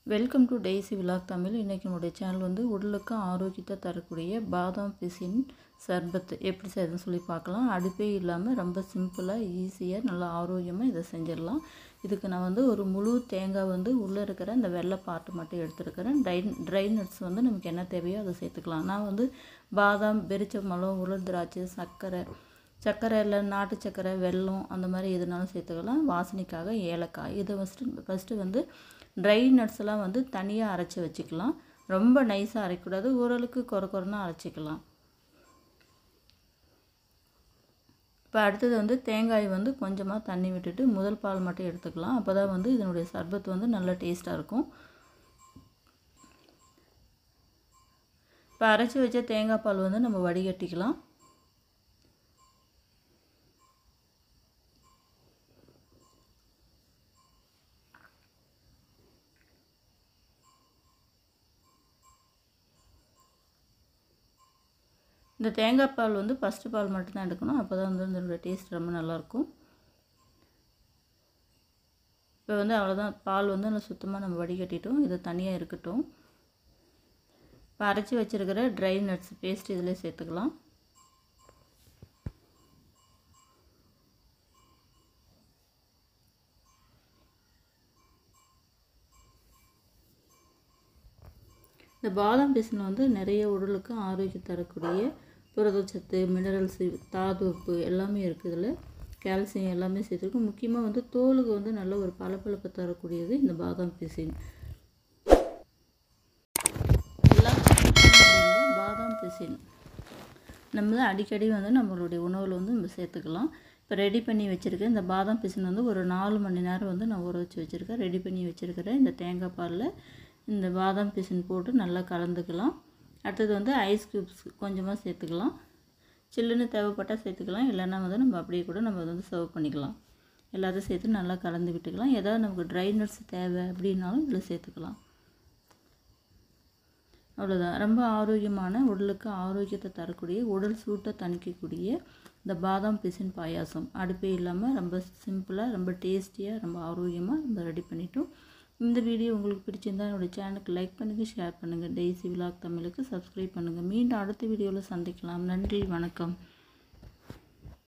Welcome to Daisy vlog Tamil. இன்றைக்கி நம்முடைய channel வந்து உடலுக்கு ஆரோக்கியத்தை தரக்கூடிய பாதாம் பிசின் சர்பத் எப்படி செய்யுதுன்னு சொல்லி பார்க்கலாம். அடுப்பே இல்லாமல் ரொம்ப சிம்பிளாக ஈஸியாக நல்லா ஆரோக்கியமாக இதை செஞ்சிடலாம். இதுக்கு நான் வந்து ஒரு முழு தேங்காய் வந்து உள்ளே இருக்கிற இந்த வெள்ளை பாட்டு மட்டும் எடுத்துருக்கிறேன். ட்ரை நட்ஸ் வந்து நமக்கு என்ன தேவையோ அதை சேர்த்துக்கலாம். நான் வந்து பாதாம், பெரிச்சம்பழம், உலர் திராட்சை, சர்க்கரை இல்லை நாட்டு சர்க்கரை, வெல்லம் அந்த மாதிரி எதுனாலும் சேர்த்துக்கலாம். வாசனைக்காக ஏலக்காய். இதை ஃபஸ்ட்டு வந்து ட்ரை நட்ஸ்லாம் வந்து தனியாக அரைச்சி வச்சுக்கலாம். ரொம்ப நைஸாக அரைக்கக்கூடாது, ஓரளவுக்கு குறைன்னா அரைச்சிக்கலாம். இப்போ அடுத்தது வந்து தேங்காய் வந்து கொஞ்சமாக தண்ணி விட்டுட்டு முதல் பால் மட்டும் எடுத்துக்கலாம். அப்போ தான் வந்து இதனுடைய சர்பத் வந்து நல்ல டேஸ்ட்டாக இருக்கும். இப்போ அரைச்சி வச்ச தேங்காய் பால் வந்து நம்ம வடிகட்டிக்கலாம். இந்த தேங்காய் பால் வந்து ஃபஸ்ட்டு பால் மட்டும்தான் எடுக்கணும். அப்போ தான் வந்து இதோட டேஸ்ட் ரொம்ப நல்லாயிருக்கும். இப்போ வந்து அவ்வளோதான், பால் வந்து நல்லா சுத்தமாக நம்ம வடிகட்டிட்டோம். இது தனியாக இருக்கட்டும். இப்போ அரைச்சி வச்சுருக்கிற ட்ரை நட்ஸ் பேஸ்ட் இதில் சேர்த்துக்கலாம். இந்த பாதாம் பிசின் வந்து நிறைய உடலுக்கு ஆரோக்கியம் தரக்கூடிய புரதச்சத்து, மினரல்ஸு, தாதுப்பு எல்லாமே இருக்குது. இதில் கால்சியம் எல்லாமே சேர்த்துருக்கும். முக்கியமாக வந்து தோலுக்கு வந்து நல்ல ஒரு பளபளப்பு தரக்கூடியது இந்த பாதாம் பிசின். பாதாம் பிசின் நம்ம தான் அடிக்கடி வந்து நம்மளுடைய உணவில் வந்து நம்ம சேர்த்துக்கலாம். இப்போ ரெடி பண்ணி வச்சுருக்கேன் இந்த பாதாம் பிசின் வந்து ஒரு 4 மணி நேரம் வந்து நான் ஊற வச்சு வச்சுருக்கேன். ரெடி பண்ணி வச்சுருக்கிறேன் இந்த தேங்காய் பாலில் இந்த பாதாம் பிசின் போட்டு நல்லா கலந்துக்கலாம். அடுத்தது வந்து ஐஸ் க்யூப்ஸ் கொஞ்சமாக சேர்த்துக்கலாம். சில்லுன்னு தேவைப்பட்டால் சேர்த்துக்கலாம், இல்லைன்னா வந்து நம்ம அப்படியே கூட நம்ம வந்து சர்வ் பண்ணிக்கலாம். எல்லாத்தையும் சேர்த்து நல்லா கலந்து விட்டுக்கலாம். ஏதாவது நமக்கு ட்ரை நட்ஸ் தேவை அப்படின்னாலும் இதில் சேர்த்துக்கலாம். அவ்வளோதான். ரொம்ப ஆரோக்கியமான, உடலுக்கு ஆரோக்கியத்தை தரக்கூடிய, உடல் சூட்டை தணிக்கக்கூடிய இந்த பாதாம் பிசின் பாயாசம் அடுப்பே இல்லாமல் ரொம்ப சிம்பிளாக, ரொம்ப டேஸ்டியாக, ரொம்ப ஆரோக்கியமாக நம்ம ரெடி பண்ணிட்டோம். இந்த வீடியோ உங்களுக்கு பிடிச்சிருந்தால் என்னோடய சேனலுக்கு லைக் பண்ணுங்கள், ஷேர் பண்ணுங்கள். டெய்ஸி விலாக் தமிழுக்கு சப்ஸ்கிரைப் பண்ணுங்கள். மீண்டும் அடுத்த வீடியோவில் சந்திக்கலாம். நன்றி, வணக்கம்.